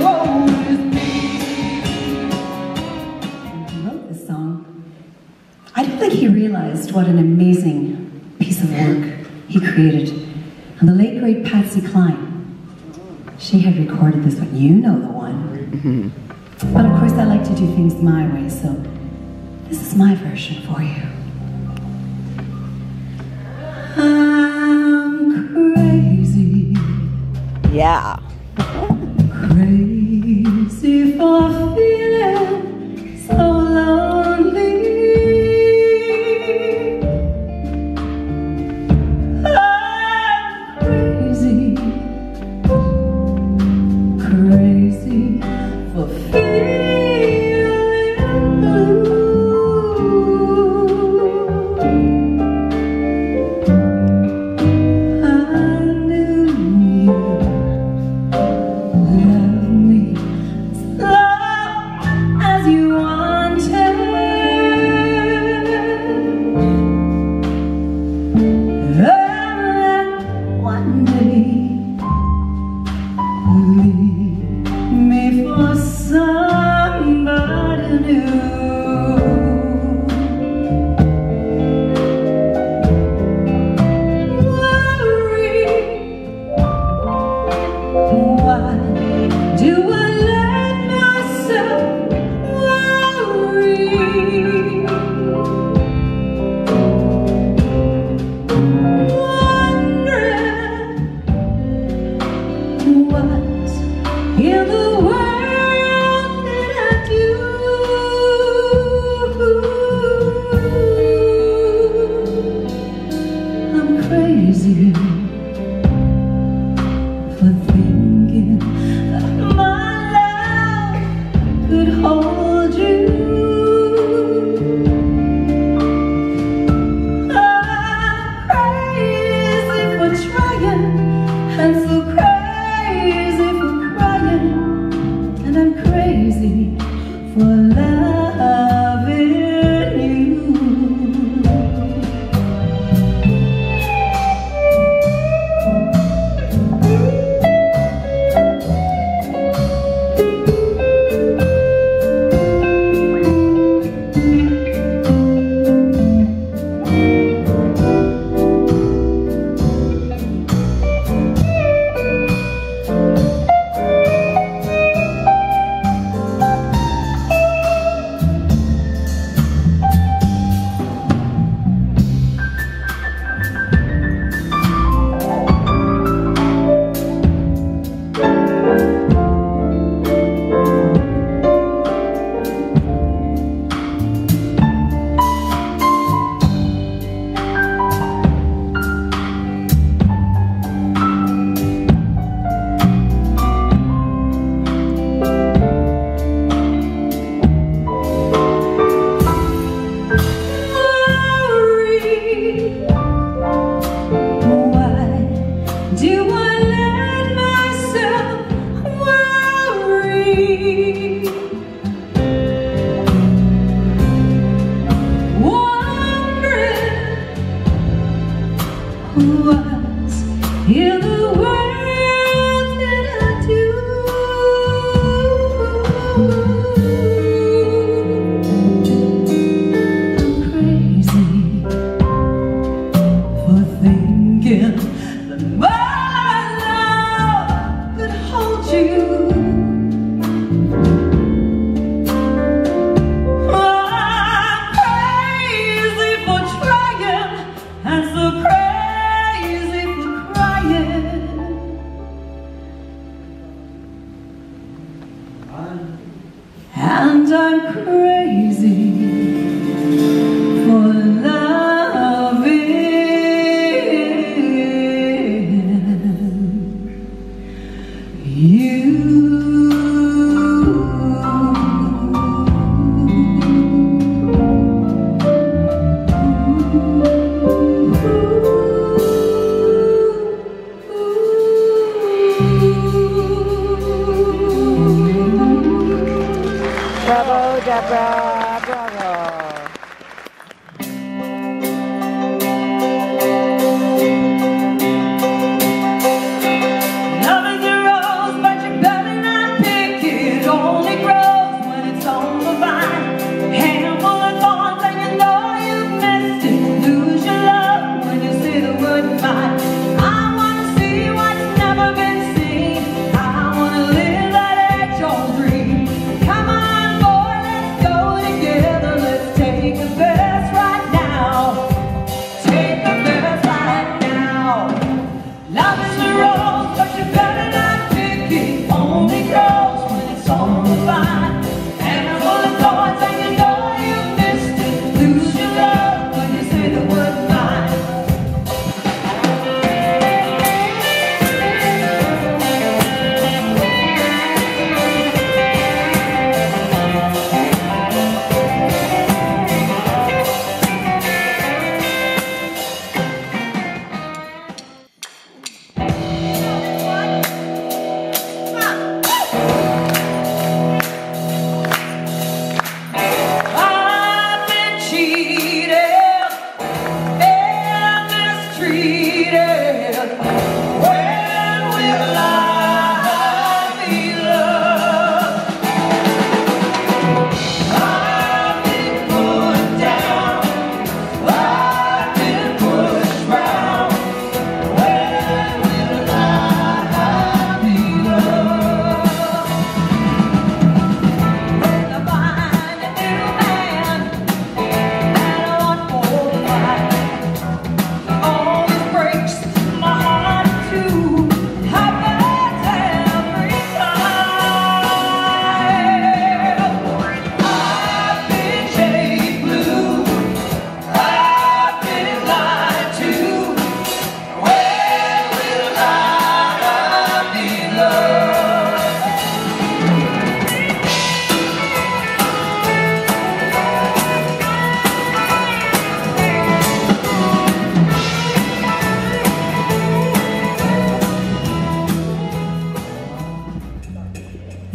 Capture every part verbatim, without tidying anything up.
What an amazing piece of work he created. And the late great Patsy Cline, she had recorded this one. You know the one. Mm-hmm. But of course I like to do things my way, so this is my version for you. I'm crazy. Yeah. Crazy for feeling so lonely. And I'm crazy for loving you. Bravo, Deborah, bravo. Love is a rose, but you're better not pick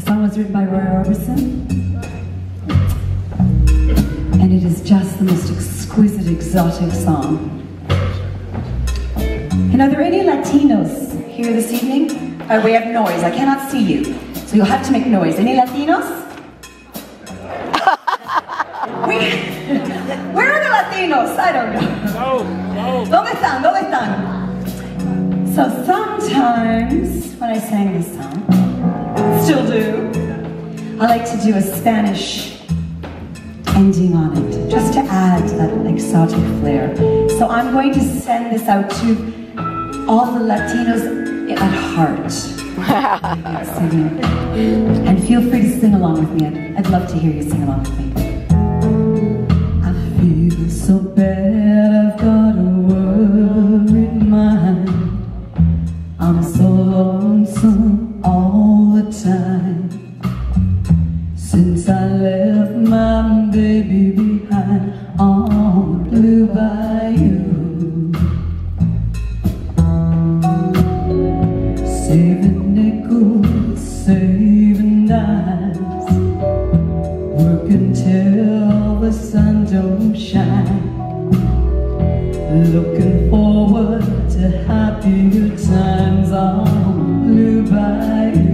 song was written by Roy Orbison, and it is just the most exquisite, exotic song. And are there any Latinos here this evening? By way of noise, I cannot see you, so you'll have to make noise. Any Latinos? we, where are the Latinos? I don't know. No, no. ¿Dónde están? ¿Dónde están? So sometimes, when I sang this song, still do, I like to do a Spanish ending on it, just to add to that exotic flair. So I'm going to send this out to all the Latinos at heart. And feel free to sing along with me. I'd, I'd love to hear you sing along with me. I feel so bad, I've got a worried mind. I'm so lonesome all the time. Since I left my baby behind on the blue bayou, saving nickels, saving dimes, working till the sun don't shine, looking forward to happier times on the blue bayou.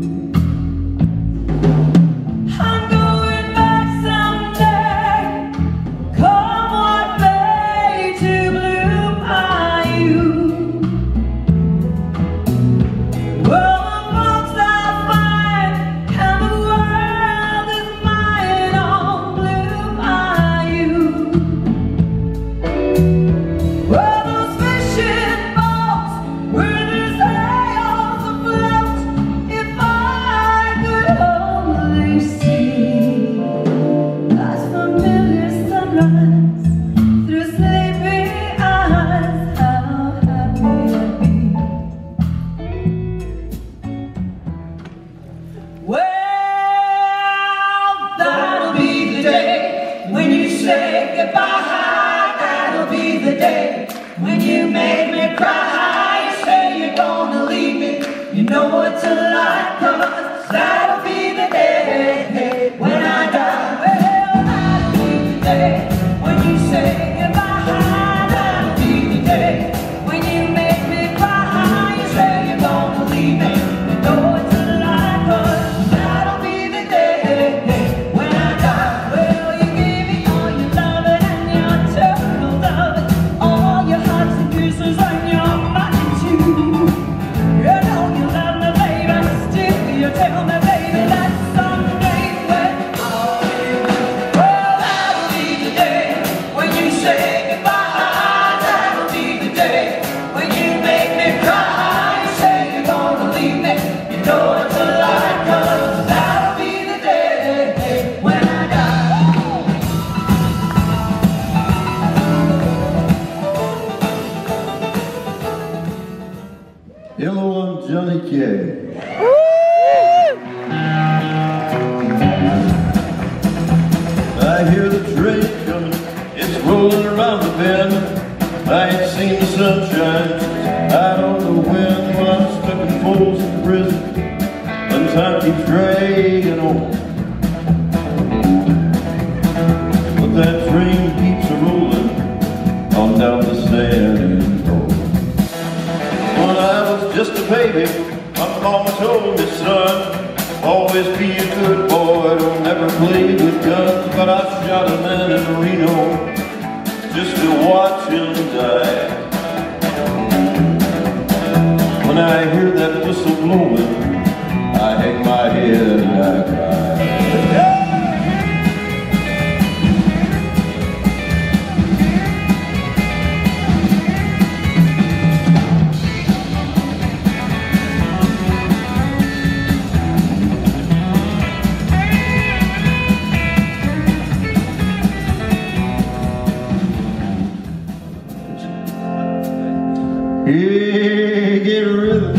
Hey, get a rhythm.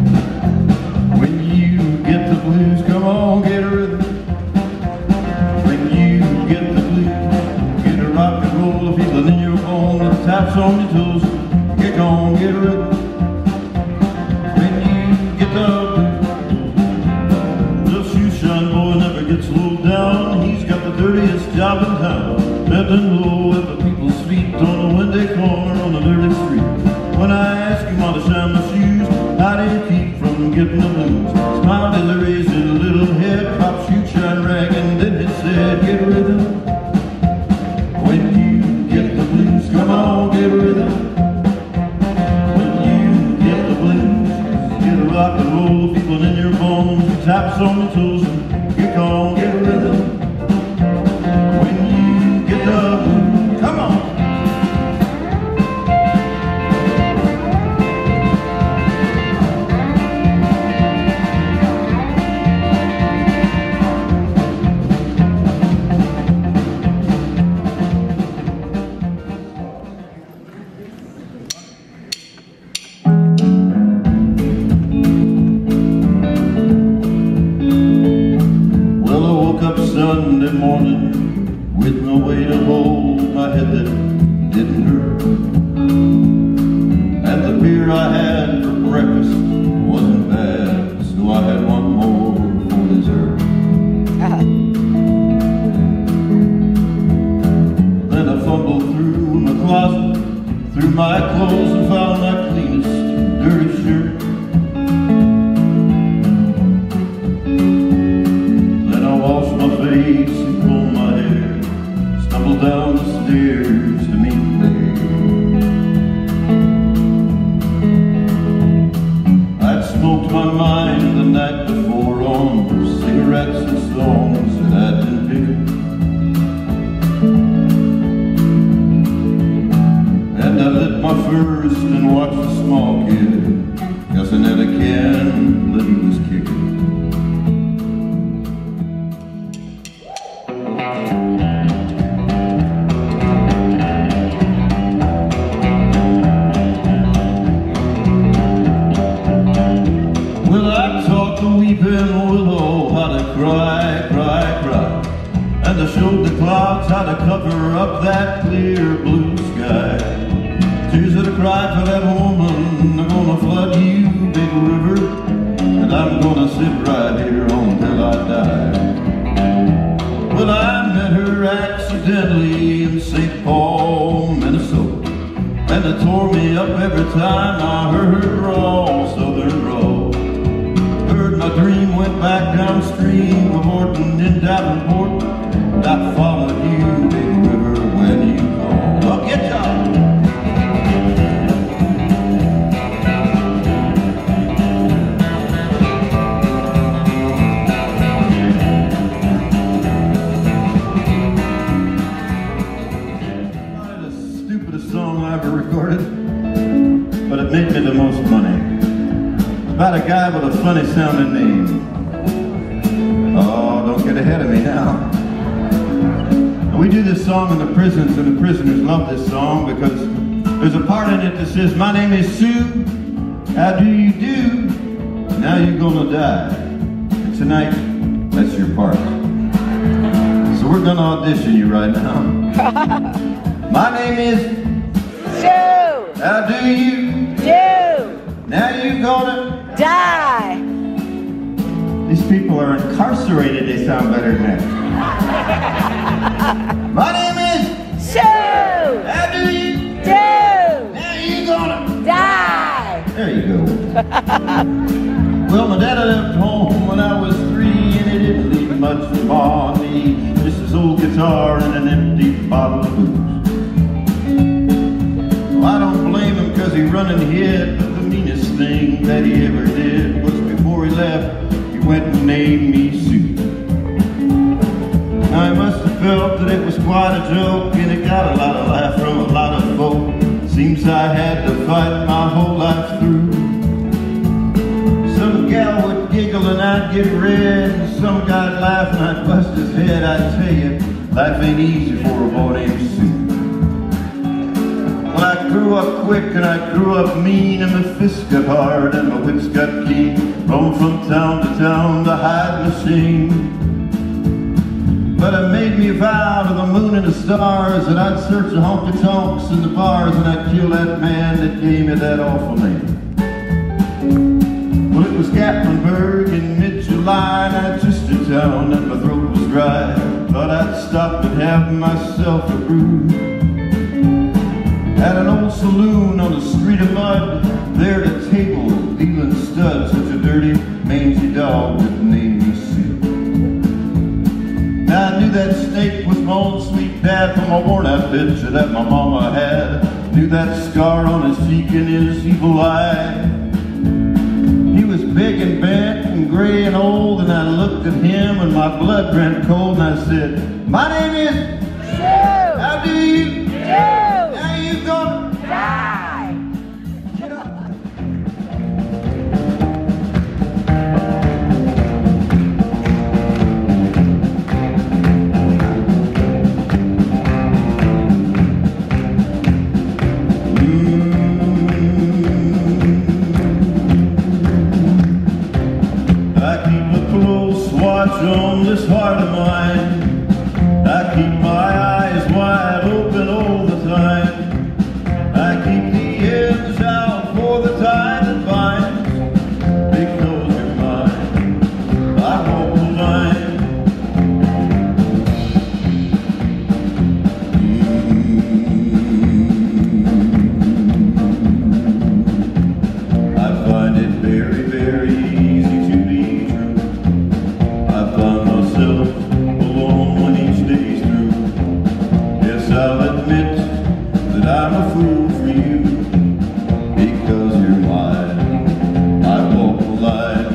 When you get the blues, come on, get a rhythm. When you get the blues, get a rock and roll, a feeling in your bone, the taps on your toes. Get on, get a rhythm. When you get the blues, just you job in town, bending low at the people's feet on a windy corner on a dirty street. When I asked him how to shine my shoes, how do you keep from getting the blues? Smiled as he raised his little head, pop, shoot, shine, rag, and then he said, get rhythm. When you get the blues, come on, get rhythm. When you get the blues, get a rock and roll, feeling in your bones, taps on your toes, and get on, get rhythm. When you get the blues, come on. Sunday morning, with no way to hold my head that didn't hurt, and the beer I had for breakfast wasn't bad, so I had one more for dessert. Then I fumbled through my closet, through my clothes, and found my cleanest dirty shirt. Face and comb my hair, stumbled down the stairs to meet Claire. I'd smoked my mind the night before on cigarettes and songs that I'd been picking, and I lit my first and watched a small kid cussing at a can that he was kicking. Weeping willow how to cry, cry, cry, and I showed the clouds how to cover up that clear blue sky. Tears that I cried for that woman are gonna flood you, big river, and I'm gonna sit right here until I die. Well, I met her accidentally in Saint Paul, Minnesota, and it tore me up every time I heard her drawl, southern drawl. My dream went back downstream of Horton in Davenport, and I followed you, big river, when you called. Well, get y'all! Probably the stupidest song I ever recorded, but it made me the most money. About a guy with a funny sounding name. Oh, don't get ahead of me now. We do this song in the prisons, and the prisoners love this song because there's a part in it that says, my name is Sue, how do you do? Now you're gonna die. And tonight, that's your part. So we're gonna audition you right now. My name is Sue, how do you do? Now you're gonna die. These people are incarcerated, they sound better than that. My name is Sue. How do you do? Now you gonna die. There you go. Well, my dad left home when I was three, and he didn't leave much for me. Just his old guitar and an empty bottle of booze. Well, I don't blame him because he run and hid, but the meanest thing that he ever did was before he left, he went and named me Sue. Now he must have felt that it was quite a joke, and it got a lot of laugh from a lot of folk. Seems I had to fight my whole life through. Some gal would giggle and I'd get red, and some guy'd laugh and I'd bust his head. I tell you, life ain't easy for a boy named Sue. Well, I grew up quick and I grew up mean, and my fists got hard and my wits got keen. Roamed from town to town to hide my shame. But it made me vow to the moon and the stars that I'd search the honky-tonks and the bars, and I'd kill that man that gave me that awful name. Well, it was Gatlinburg in mid-July, and I just in town and my throat was dry. Thought I I'd stop and have myself a brew. At an old saloon on the street of mud, there at a table dealing studs, such a dirty, mangy dog that named me Sid. Now I knew that snake was my own sweet dad from a worn-out picture that my mama had. Knew that scar on his cheek and his evil eye. He was big and bent and gray and old, and I looked at him and my blood ran cold, and I said, "My name is Joe. How do you? Joe. How you gonna Die. get up?" On this heart of mine, I keep my eyes wide open all the time. I keep the ends out for the tide that binds. Because you're mine, I walk the line. Mm-hmm. I find it very, very easy to be true. I find myself alone when each day's through. Yes, I'll admit that I'm a fool for you. Because you're mine, I walk the line.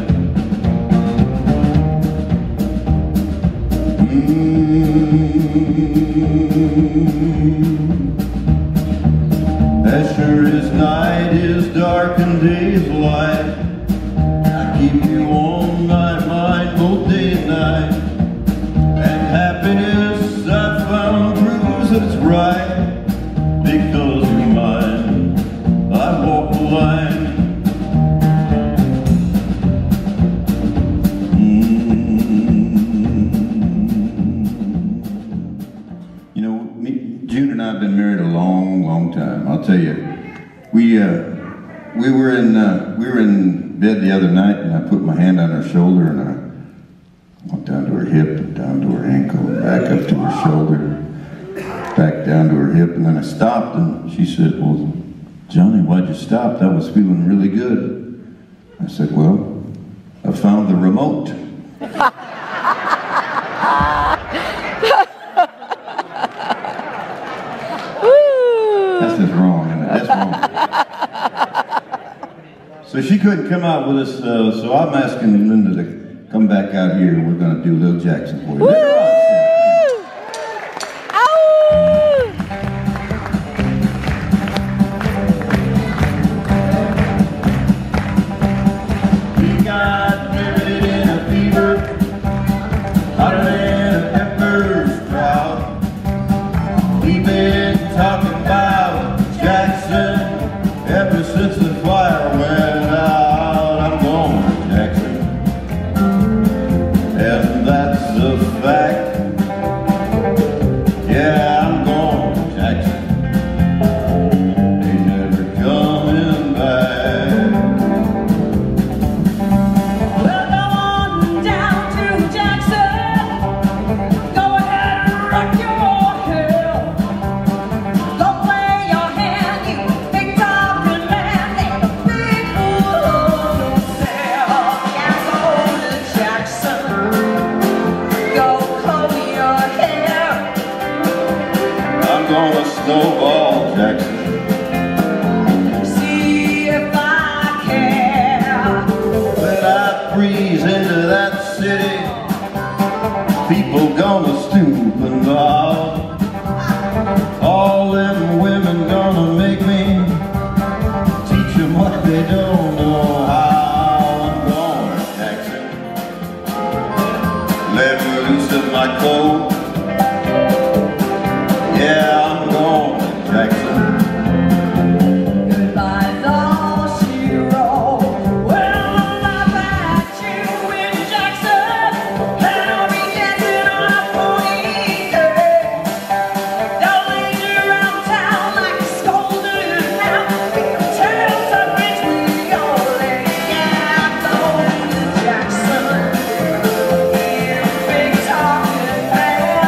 Mm-hmm. As sure as night is dark and day is light, I keep you on my mind both day and night. And happiness I found proves that it's right. Because you're mine, I walk the line. Mm-hmm. You know, me, June and I have been married a long, long time. I'll tell you, we uh, we were in uh, we were in bed the other night, and I put my hand on her shoulder, and I went down to her hip, and down to her ankle, and back up to her shoulder, back down to her hip, and then I stopped, and she said, "Well, Johnny, why'd you stop? That was feeling really good." I said, "Well, I found the remote." That's just wrong, isn't it? That's wrong. So she couldn't come out with us, uh, so I'm asking Linda to come back out here, and we're going to do Little Jackson for you. Later on, we got married in a fever, hotter than a pepper's drought. We've been talking about Jackson ever since the fire went out. I'm going to Jackson, and that's a fact. Yeah, I'm going to Jackson. Ain't never coming back. Well, go on down to Jackson. Go ahead and rock your hair. Go play your hand, you big talking man. Ain't a big fool on sale. Yeah, go to Jackson. Go comb your hair. I'm gonna snowball Jackson. See if I care. When I breeze into that city, people gonna stoop and bow. All them women gonna make me teach them what they don't know how. I'm going to Jackson. Let loose of my coat. Yeah, I'm going to Jackson. Goodbye's all she wrote. Well, I'm back to in Jackson, and I'll be dancing on a ponytail. Don't linger around town like a scolded now. Tell some bitch we all lay. Yeah, I'm going to Jackson in a big talking man.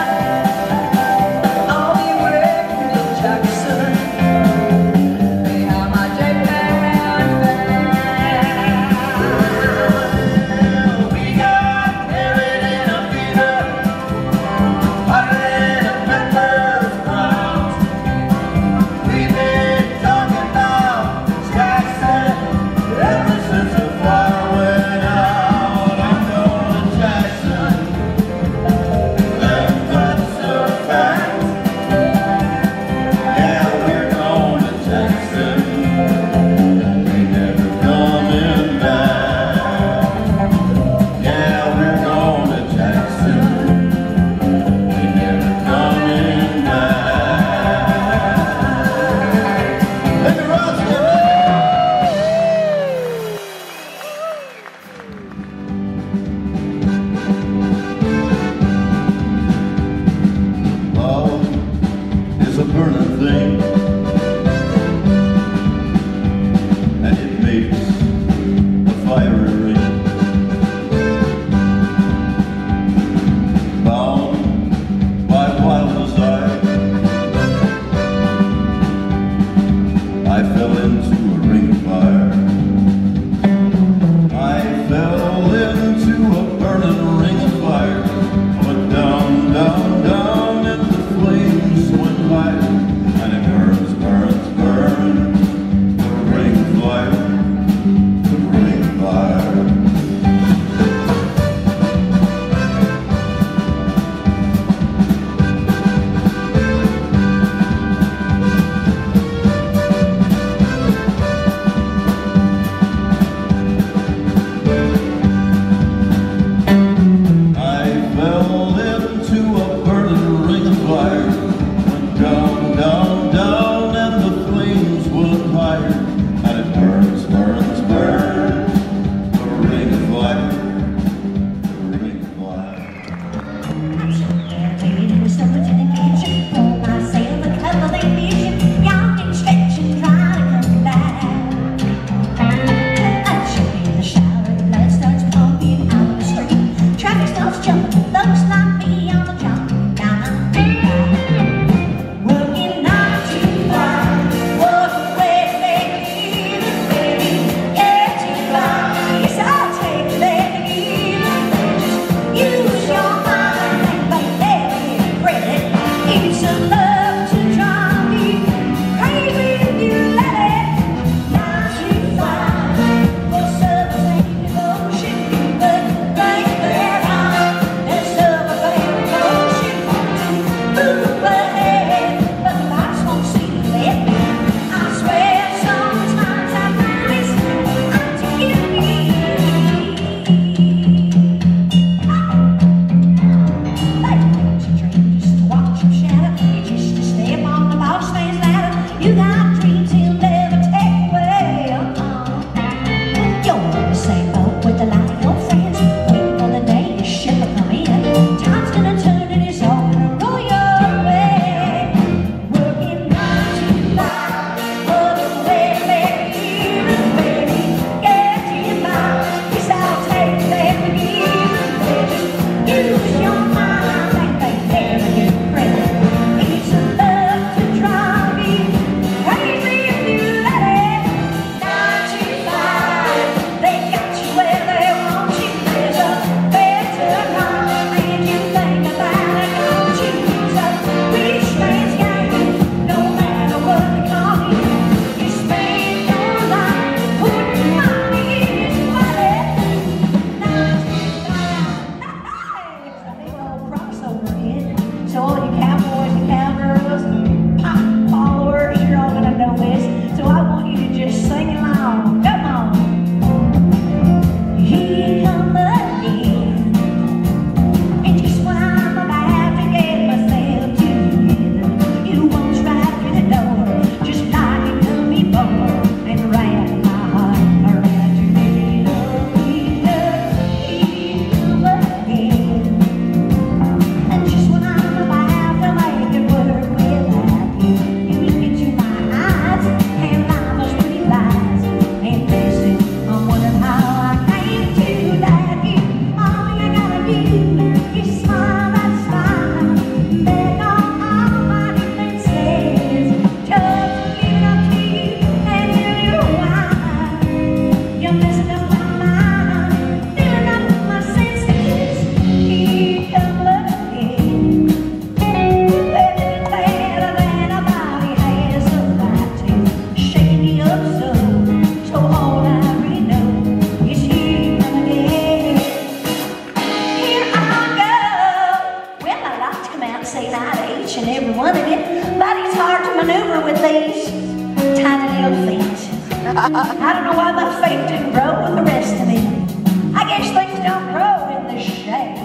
these tiny little feet. I don't know why my feet didn't grow with the rest of me. I guess things don't grow in the shade.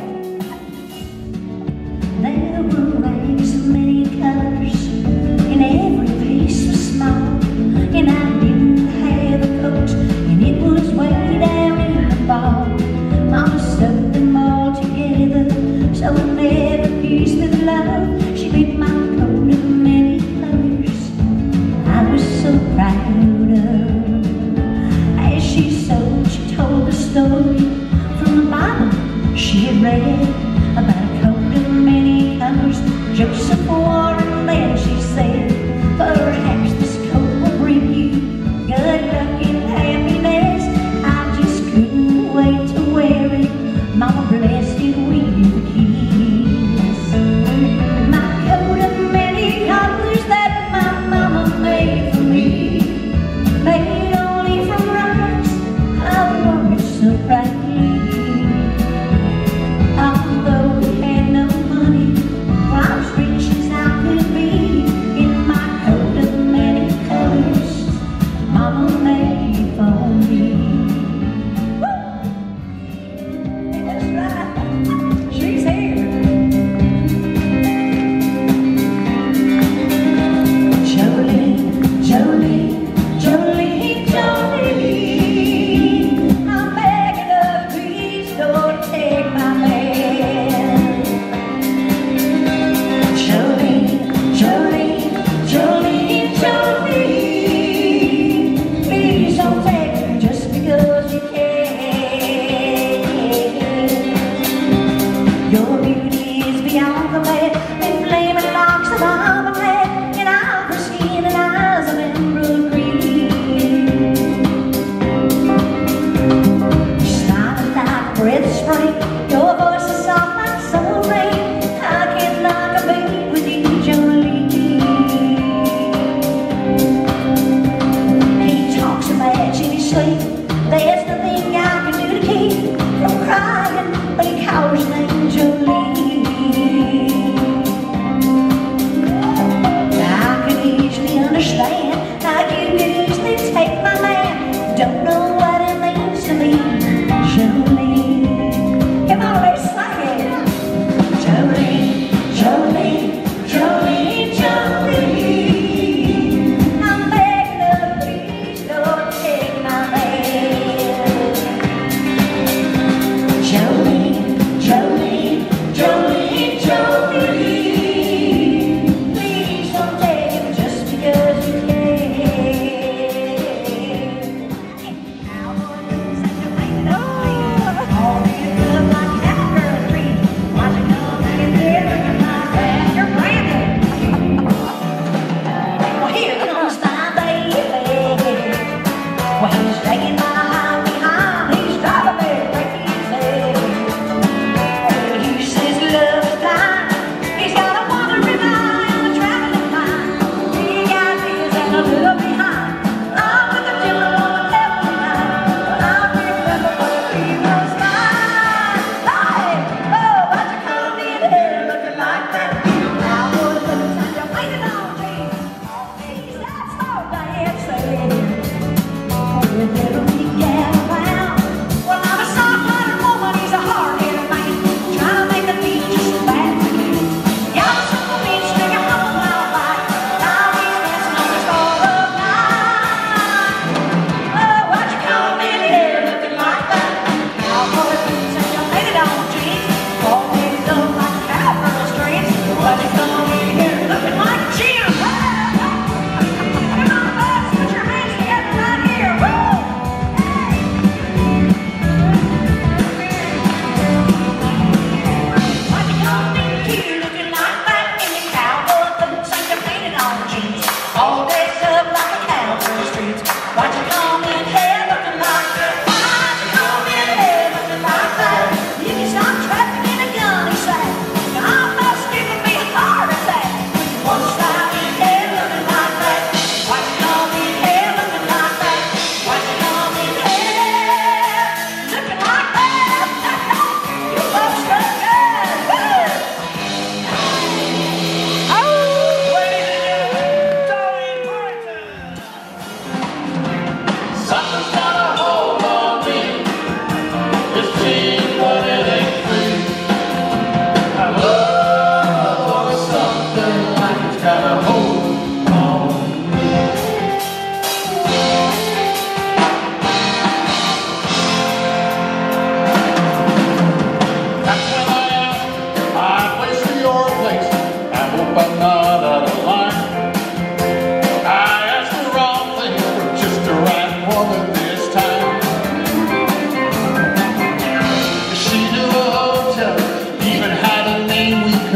There were rags of many colors, and every piece was small. And I didn't have a coat, and it was way down in the ball. Mama sewed them all together, so it never pierced with love. She made my coat of many colors I was so proud of. As she sewed, she told the story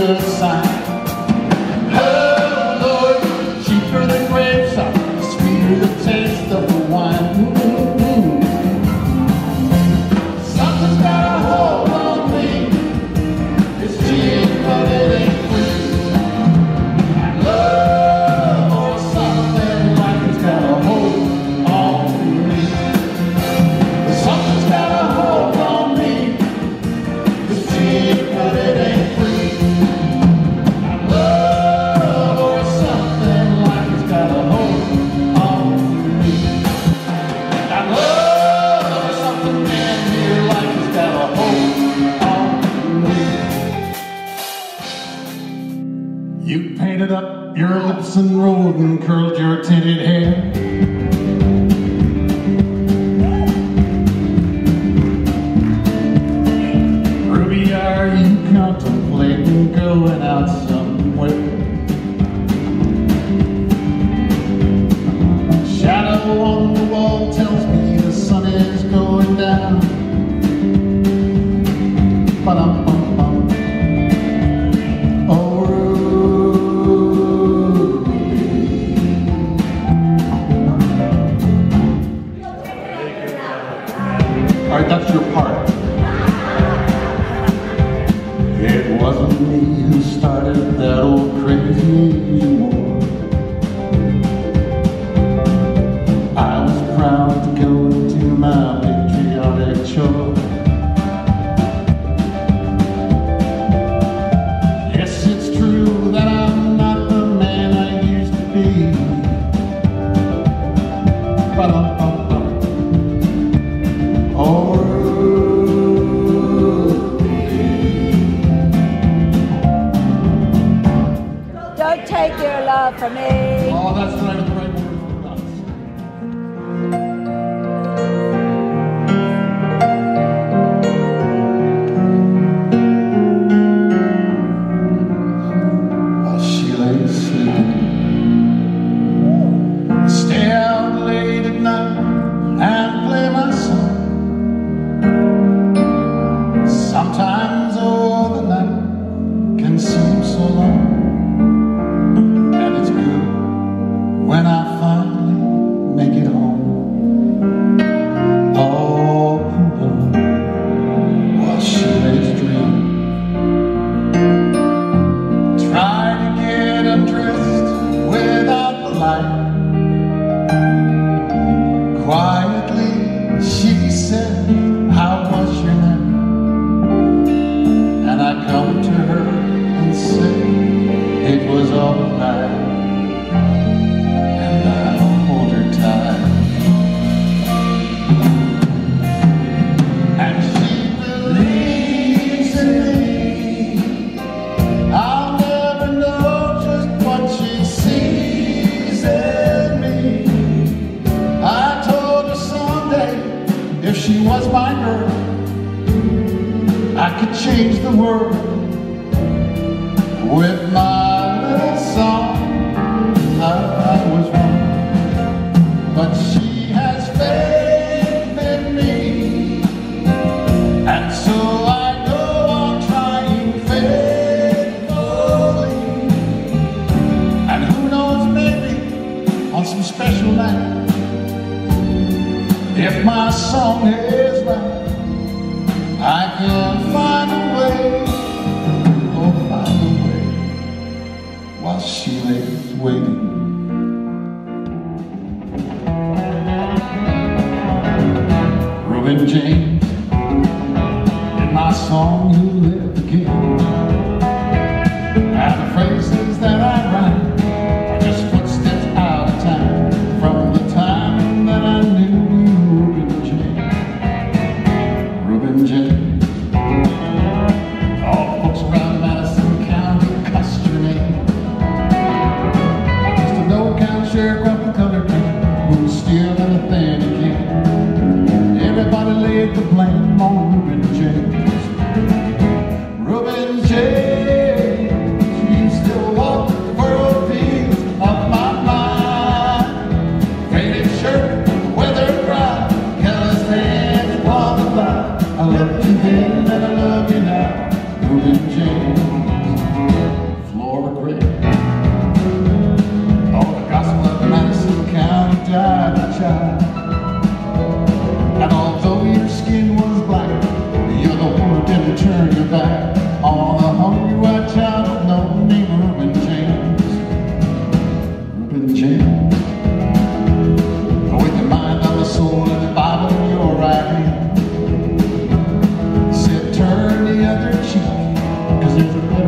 good sign. Oh Lord, cheaper than grapes are, sweeter the taste of the wine. Mm-hmm. Something's got a hold on me. It's cheap, but it ain't free. I love or something like it's got a hold on me. Something's got a hold on me. It's cheap, but it ain't free. I love or something like it's got a hold on me. I love something in here like it's got a hold on me. You painted up your lips and rolled and curled your tinted hair. Ruby, are you contemplating going out somewhere? Shadow on the wall tells me the sun is going down. Ba-dum-bum-bum. Oh, all right, that's your part. It wasn't me who started that old crazy war. I was proud to go into my patriotic chore. Yes, it's true that I'm not the man I used to be. Ba-dum-bum-bum. Oh, Don't take your love from me. oh, that's right, the right word for us. While she lay sleeping, stay out late at night and play my song. Sometimes, oh, the night can seem so long. And it's good when I finally make it home. Oh, oh, while she lays dreaming, try to get undressed without the light. Quietly she said, how was your night? And I come to her and say, it was all right. And I'll hold her tight. And she believes in me. I'll never know just what she sees in me. I told her someday, if she was my girl, I could change the world with my little song. I, I was wrong, but she has faith in me, and so I go on trying faithfully. And who knows, maybe on some special night, if my song is right, I can find a way, oh, find a way, while she lays waiting. Reuben James, in my song you live again. And the phrases that I write are just footsteps out of time, from the time that I knew you, Reuben James.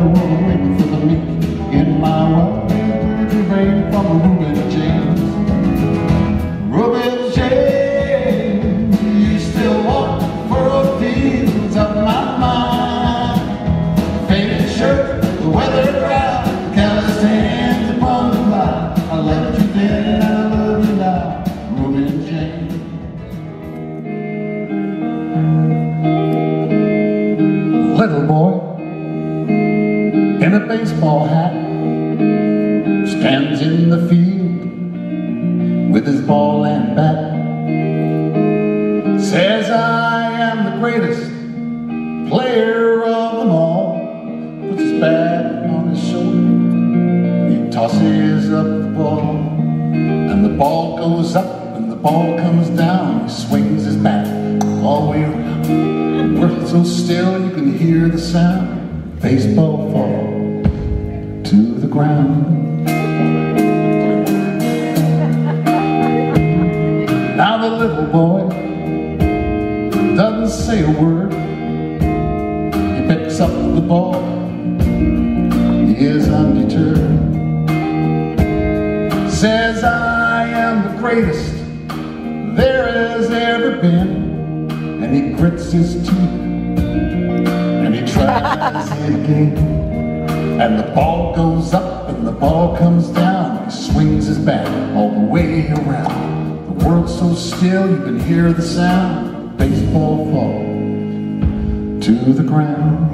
waiting for the meat in my well, rain from Ruby James. Ruby James, you still walk furrowed fields of my mind. Faded shirt, the weather dry, calloused hands upon the plow. I left you then and I love you now, Ruby James. Little boy in a baseball hat stands in the field with his ball and bat. Says I am the greatest player of them all. Puts his bat on his shoulder, he tosses up the ball, and the ball goes up and the ball comes down. He swings his bat all the way around. We're so still you can hear the sound. Baseball fall to the ground. Now the little boy doesn't say a word. He picks up the ball. He is undeterred. Says I am the greatest there has ever been. And he grits his teeth and he tries it again. And the ball goes up and the ball comes down. He swings his bat all the way around. The world's so still you can hear the sound. Baseball fall to the ground.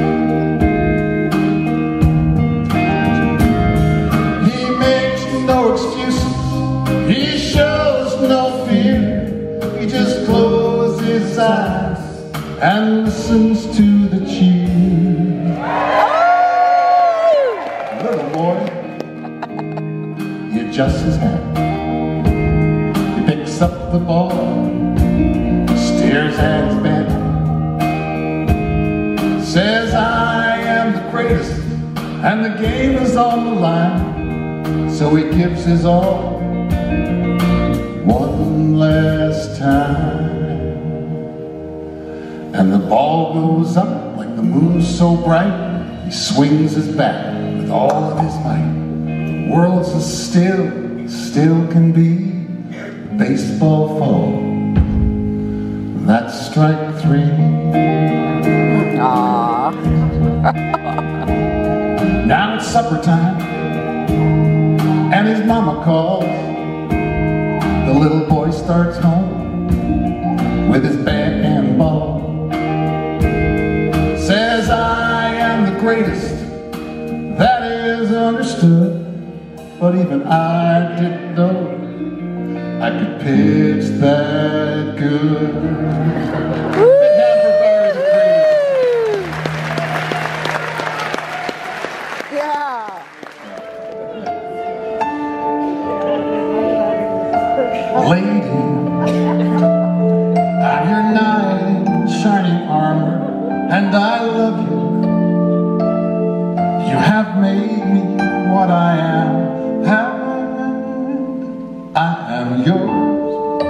He makes no excuses, he shows no fear. He just closes his eyes and listens to the cheer. Little boy, he adjusts his hat. He picks up the ball, stares at his bat. Says I am the greatest and the game is on the line. So he gives his all one last time. And the ball goes up like the moon so bright. He swings his bat with all of his might. The world's as still, still can be. Baseball fall. That's strike three. Aww. Now it's supper time, and his mama calls. The little boy starts home with his bat and ball. Says I am the greatest, that is understood. But even I didn't know I could pitch that good. Big hand for Barry the greatest. Yeah. Lady, I'm your knight in shining armor, and I love you. You have made me what I am, and I am yours.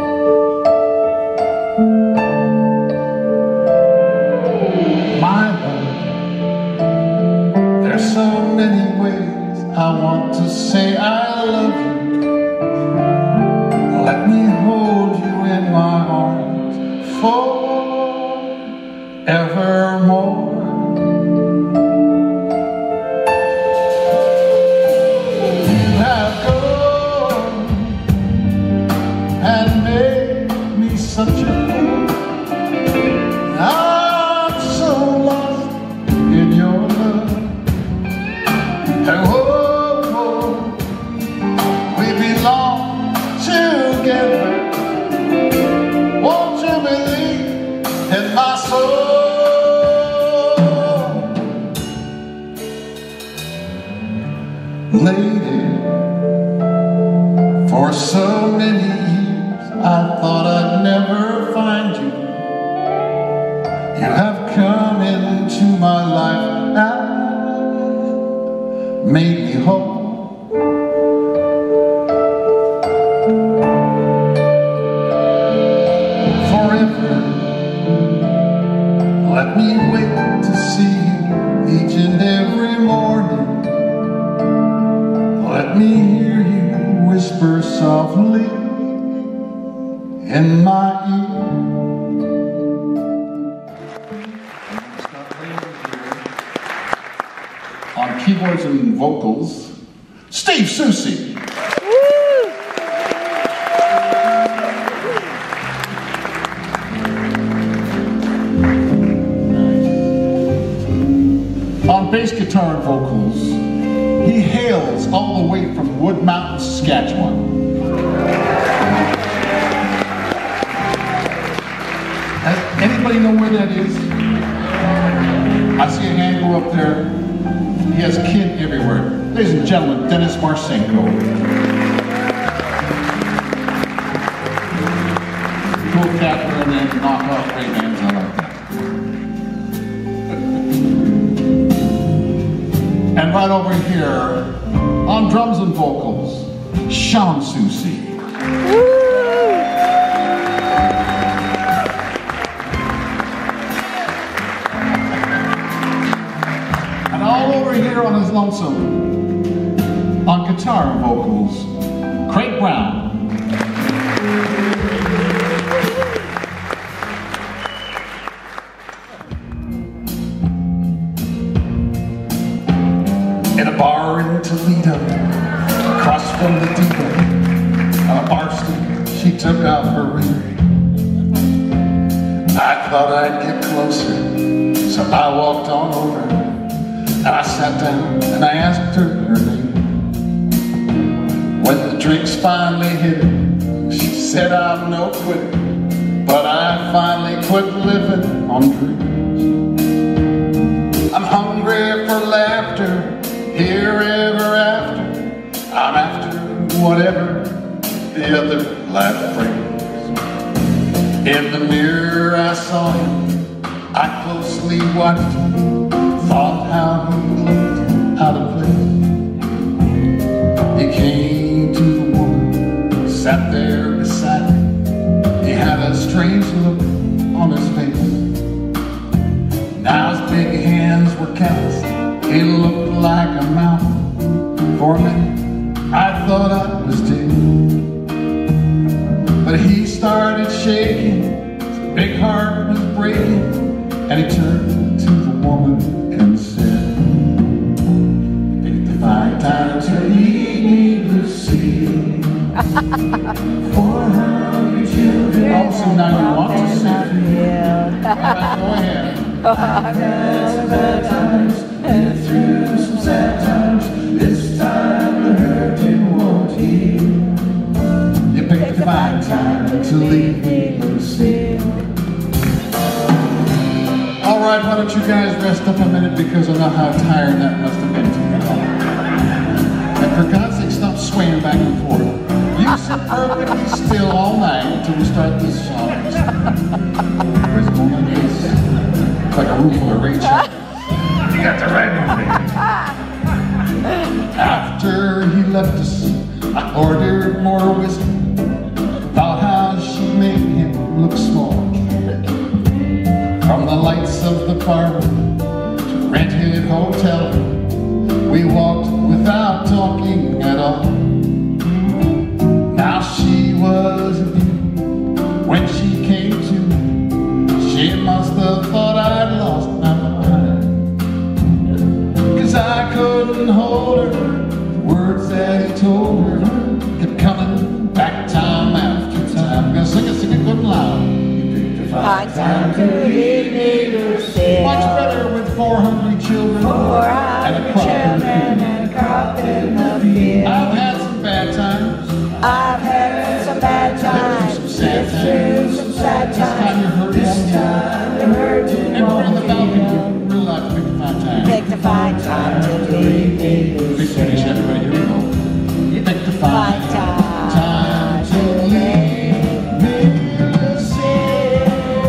My love, there's so many ways I want to say I love you. Let me hold you in my arms forevermore. You have gone and made me such a fool. I'm so lost in your love. And oh, oh, we belong together. Won't you believe in my soul? Lady, for so many years I thought I'd never find you. You have come into my life and made me whole. Let me wait to see you each and every in my ear. On keyboards and vocals, Steve Susie. On bass guitar and vocals, he hails all the way from Wood Mountain, Saskatchewan. Does anybody know where that is? I see a hand go up there. He has kin everywhere. Ladies and gentlemen, Dennis Marcinko. Cool capper and then knock off great hands. I like that. And right over here, on drums and vocals, Sean Susie. And all over here on his lonesome, on guitar and vocals, Craig Brown. In a bar in Toledo, across from the depot, on a bar stool, she took out her ring. I thought I'd get closer, so I walked on over, and I sat down and I asked her her name. When the drinks finally hit her, she said, I'm no quitter, but I finally quit living on dreams. I'm hungry for laughter, here ever after, I'm after whatever the other life brings. In the mirror I saw him, I closely watched him, thought how he looked out of place. He came to the woman, sat there beside me, he had a strange look on his face. Now his big hands were calloused, he looked like a mountain. For a minute, I thought I was dead. But he started shaking, his big heart was breaking, and he turned to the woman and said, picked the five times to lead me, Lucy. Four hungry children. Oh, so now you want to sing? Go ahead. I've had some bad times, and through some sad times. This time the hurting won't heal. You picked a fine time to leave me, Lucy. All right, why don't you guys rest up a minute, because I know how tired that must have been to you all. And for God's sake, stop swaying back and forth. You sit perfectly still all night until we start this song. Where's it going like this? It's like a room full of rage. You got the right one, baby. After he left us, I ordered more whiskey, thought how she made him look small. From the lights of the parlor to rented hotel, we walked without talking at all. Now she was a beauty when she came to. She must have thought I'd lost my mind, 'cause I couldn't hold her. The words that he told her kept coming back time after time. I'm gonna sing it, sing it good and loud. Find time to leave me, Lucille. Much better with four hungry children Four and a hungry crop in the children field. and a crop in the field. I've had some bad times. I've had some bad times. Some sad Lived through some sad This time times. you're hurt This won't time the hurt heal. And we're in the balcony. Real life, pick the fine time. Take the fine time to leave me, Big finish, everybody, here we go. Pick the fine Fine time. time to leave me, Lucille.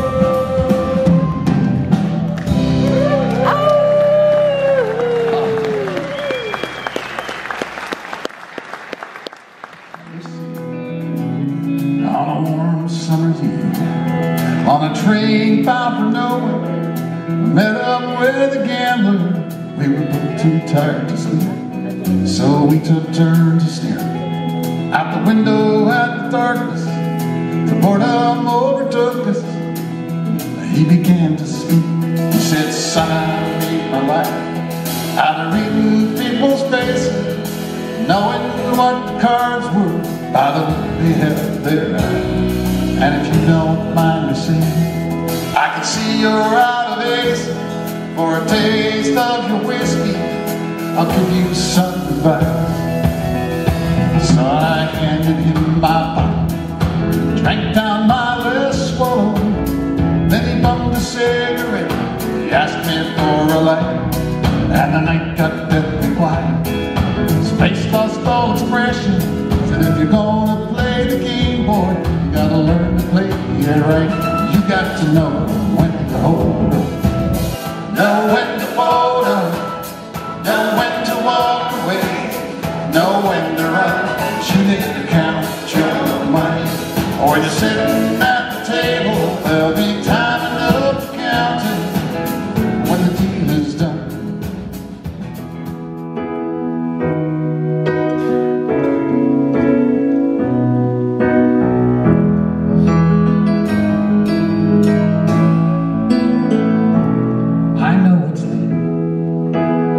On a warm summer's eve, on a train bound for nowhere, I met up with a gambler. We were both too tired to sleep, so we took turns to stare out the window at the darkness. The Boredom overtook us. He began to speak. He said, son, I made my life out of reading people's faces, knowing what the cards were by the way they held their eyes. And if you don't mind me saying, I can see you're out of ace. For a taste of your whiskey, I'll give you some advice. So I handed him my bottle, drank down my last swallow. Then he bummed a cigarette, he asked me for a light. And the night got deathly quiet. His face lost all expression. Said, if you're gonna play the game, boy, you gotta learn to play it right. You got to know when to hold up, know when to fold up, know when to walk away, know when to run. You need to count your money, or you're sitting at the table. There'll be time enough for counting when the deal is done. I know it's late.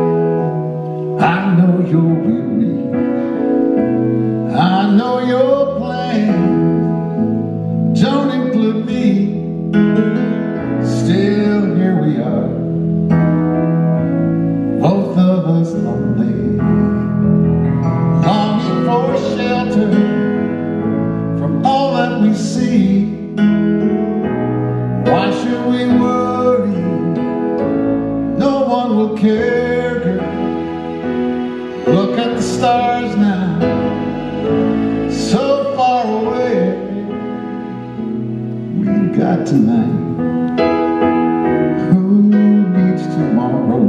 I know you're weary. I know your plans don't include me. Still here we are, both of us lonely, longing for shelter from all that we see. Why should we worry? No one will care, girl. Look at the stars now, so far away. We got tonight. Who needs tomorrow?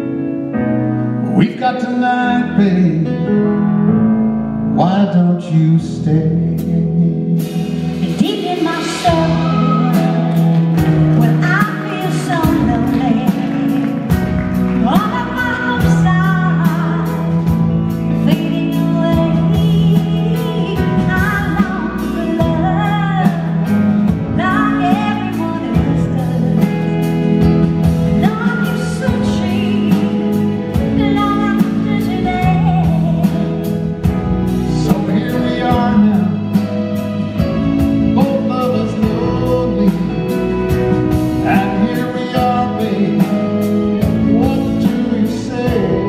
We've got tonight, babe. Why don't you stay? Deep in my soul, when I feel so lonely, all of my hopes are fading away. I long for love, like everyone else does. Love you so sweet, long after today. So here we are now, both of us lonely. And here we are, babe. What do you say?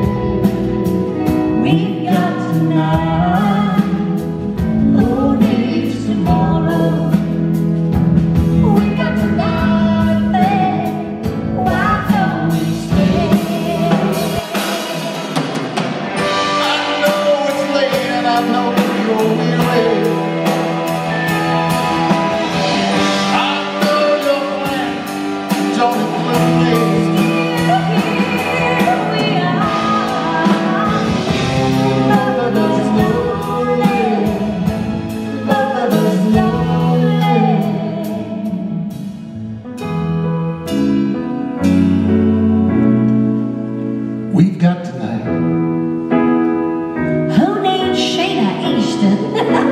We've got tonight, who needs tomorrow? We've got tonight, babe, why don't we stay? I know it's late and I know you're weary. I know your plans don't include me. Here we are, both of us lonely, both of us lonely. We've got tonight. Who needs Shayna Easton?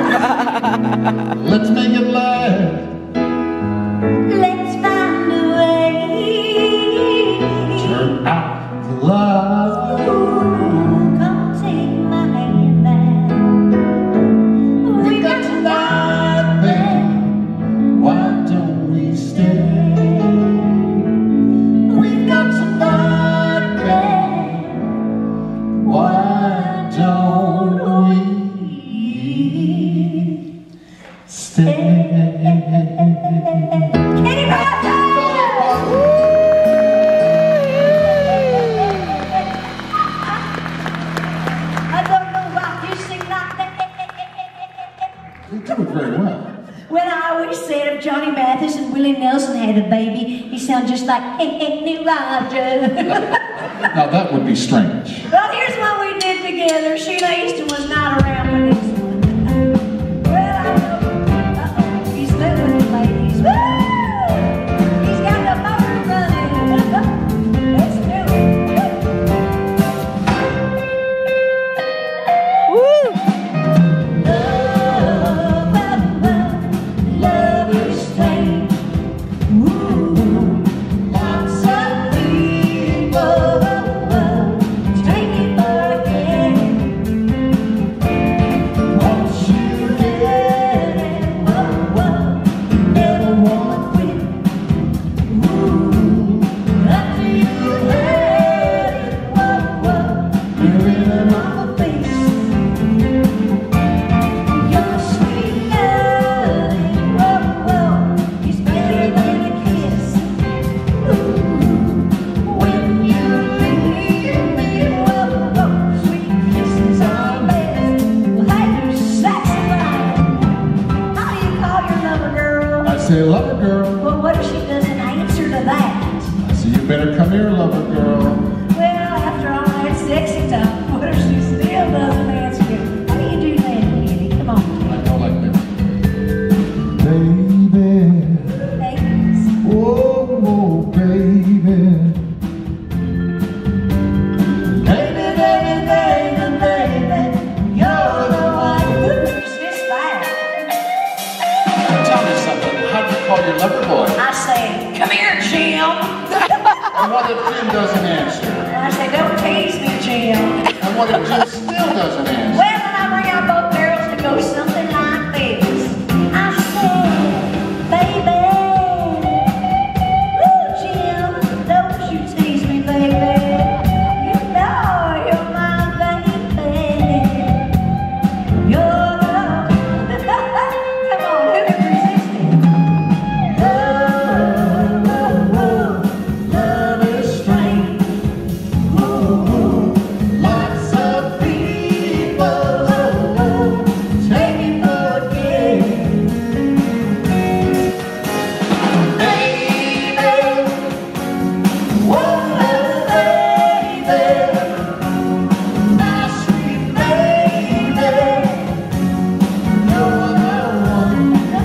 Let's make it last. Let's find a way. Turn out the light. Ooh, come take my hand back. We got tonight, babe. Why don't we stay? We got tonight, babe. Why don't we stay? Kenny Rogers! I don't know why you sing like that. You do it very well. When I always said if Johnny Mathis and Willie Nelson had a baby, he sounded just like Kenny Rogers. Now that would be strange. Well, here's what we did together. Sheila Easton was not around for this one. Well, I know. Uh-oh, he's moving, ladies. Woo! He's got the motor running. Let's do it. Woo! Love, love, love, love in a mama face. Your sweet loving, whoa, whoa, is better than a kiss. Ooh, when you leave me, whoa, whoa, sweet kisses are best. Well, hey, there's saxophone. How do you call your lover, girl? I say, lover girl. Well, what if she doesn't answer to that? I say, you better come here, lover girl. Well, after all that sexy talk, what if she still doesn't answer you? How do you do that, Kitty? Come on. I go like this. Baby. Ladies. Oh, oh, baby. Baby, baby, baby, baby, you're the one who's this bad. Tell me something. How do you call your lover boy? I say, come here, Jim. And what if Jim doesn't answer? And I say, don't tease me, Jim. And what if Jim still doesn't answer? Well, then I bring out both barrels to go something like this. I say, baby, ooh, Jim, don't you tease me, baby. You know you're my baby. You're the come on, who can resist it? Love, love, love, love is strange. Ooh, lots of people take it for granted. Baby, whoa, baby, my sweet baby, you're the one.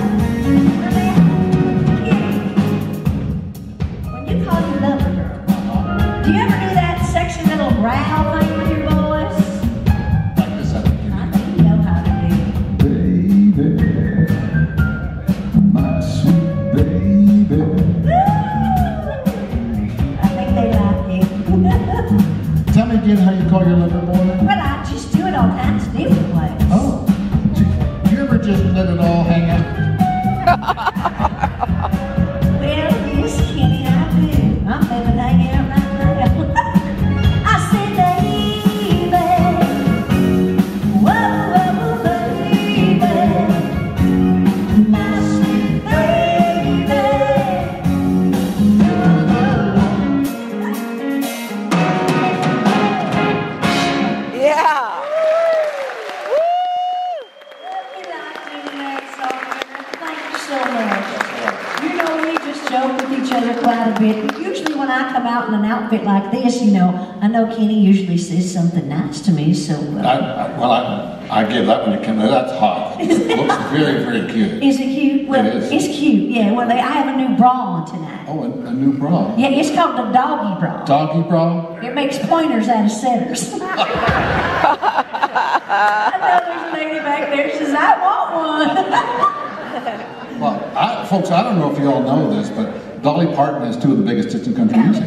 When you call your lover girl, do you ever do that sexy little growl thing with your voice? Like this, I think you I think you know how to do it. Baby, my sweet baby. I think they like it. Tell me again how you call your lover boy. Well, I just do it all kinds of different ways. Oh, do do you ever just let it all hang out? Well, yes, Kenny, I do. I'm living hang out right now. I said, baby, whoa, whoa, baby, my sweet baby, you're the one. Yeah. You like doing that song. Thank you so much. You know, we just joke with each other quite a bit. But usually when I come out in an outfit like this, you know, I know Kenny usually says something nice to me, so... I, Uh, I, well, I, I give that when you come. That's hot. It looks very, very cute. is it cute? Well, It is. it's cute, yeah. Well, I have a new bra on tonight. Oh, a, a new bra. Yeah, it's called the doggy bra. Doggy bra? It makes pointers out of setters. I know there's a lady back there who says, I want one. Well, I, folks, I don't know if you all know this, but Dolly Parton has two of the biggest hits in country music.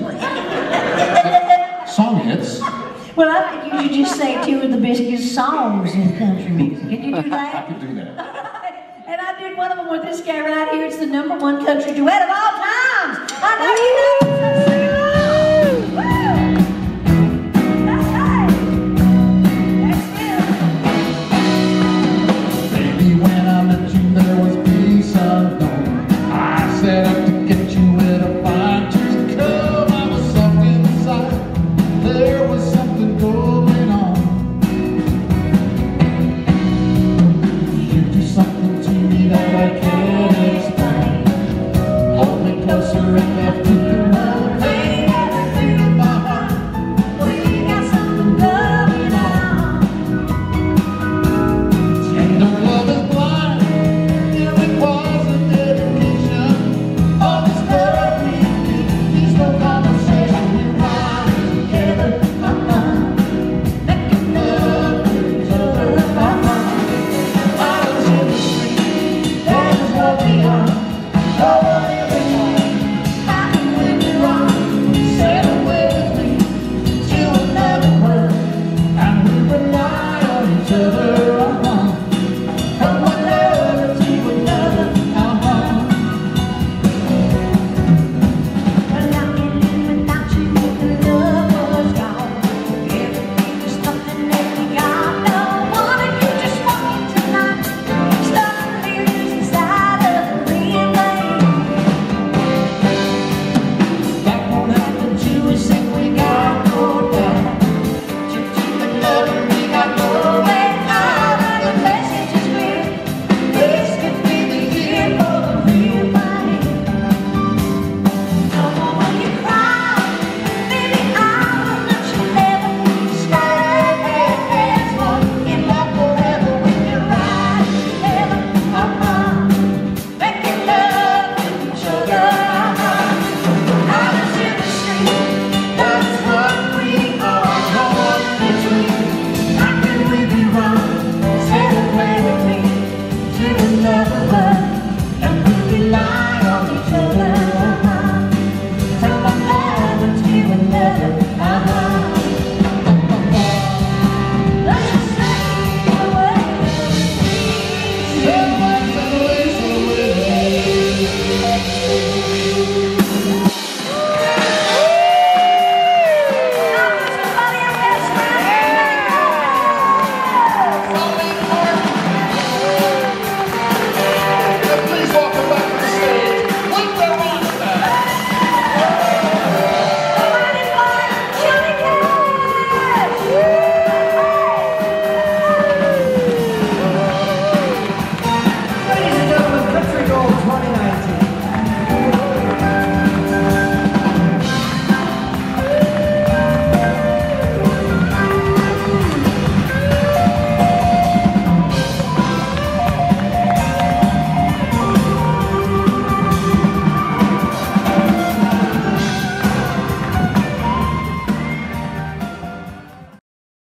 Song hits. Well, I think you should just say two of the biggest songs in country music. Can you do I that? could do that. And I did one of them with this guy right here. It's the number one country duet of all times. I know you know.